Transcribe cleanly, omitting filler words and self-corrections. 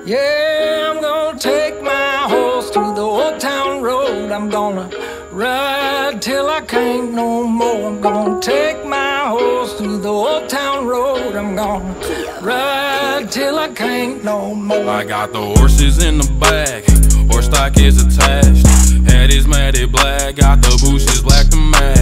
Yeah, I'm gonna take my horse to the old town road. I'm gonna ride till I can't no more. I'm gonna take my horse to the old town road. I'm gonna ride till I can't no more. I got the horses in the back, horse stock is attached. Head is matted black, got the bushes black to match.